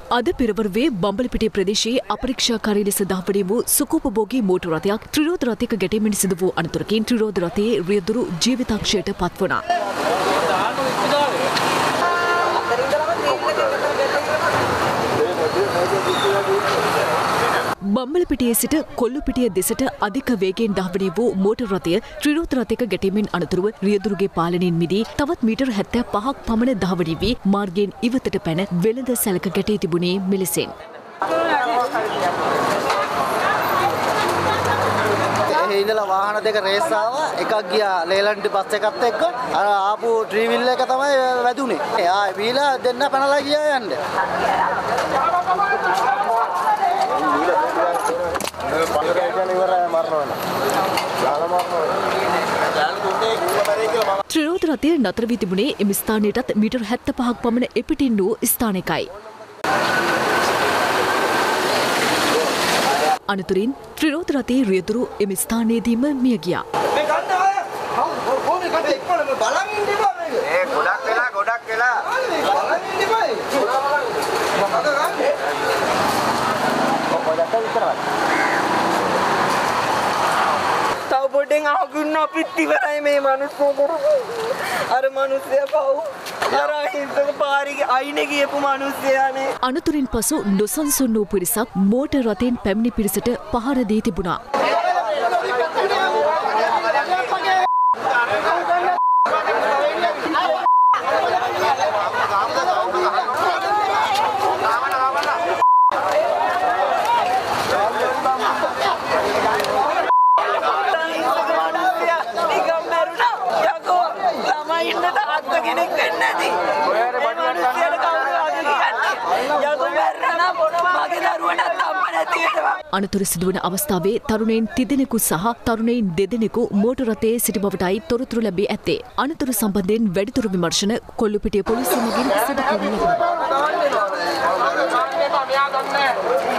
අද පෙරවරුවේ බම්බලපිටිය ප්‍රදේශයේ අපරීක්ෂාකාරී ලෙස දහවඩේ වූ සුකෝපභෝගී මෝටර් රථයක් ත්‍රිරෝද රථයක ගැටීමෙන් සිදු වූ අනතුරකින් ත්‍රිරෝද රථයේ රියදුරු ජීවිතාංශයට පත් වුණා. බම්බලපිටියේ සිට කොල්ලුපිටිය දෙසට අධික වේගයෙන් දහවඩේ වූ මෝටර් රථය ත්‍රිරෝද රථයක ගැටීමෙන් අනතුරුව රියදුරුගේ පාලනයෙන් මිදී තවත් මීටර් 75ක් පමණ දහවඩී වී මාර්ගයෙන් ඉවතට පැන වෙළඳ සැලක ගැටී තිබුණේ මෙලෙසින්. ඉඳලා වාහන දෙක රේස් ආවා එකක් ගියා ලේලන්ටි බස් එකත් එක්ක අර ආපු ඩ්‍රීවිල් එක තමයි වැදුනේ. ආ බීලා දෙන්න පැනලා ගියා යන්නේ. ත්‍රිරෝද රථය නතර වී තිබුණේ එම ස්ථානයටත් මීටර් 75ක් පමණ එපිටින් වූ ස්ථානයකයි. අනතුරින් ත්‍රිරෝද රථයේ රියදුරු එම ස්ථානයේදීම මිය ගියා. ගොඩක් වෙලා තව පොඩෙන් අහගුන්න අපිත් ඉවරයි මේ මිනිස්සු කරපු අර මිනිස්සයා පව් අර හින්දක පාරිගේ අයිනේ ගියපු මිනිස්සයානේ. අනතුරින් පසු නොසන්සුන් වූ පිරිසක් මෝටර් රථයෙන් පැමිණි පිරිසට පහර දී තිබුණා. අනතුර සිදුවන අවස්ථාවේ තරුණයින් තිදෙනෙකු සහ තරුණයින් දෙදෙනෙකු මෝටර් රථයේ සිටි බවටයි තොරතුරු ලැබී ඇත්තේ. අනතුර සම්බන්ධයෙන් වැඩිදුර විමර්ශන කොල්ලුපිටිය පොලිසිය මගින් සිදු කරනු ලැබුණා.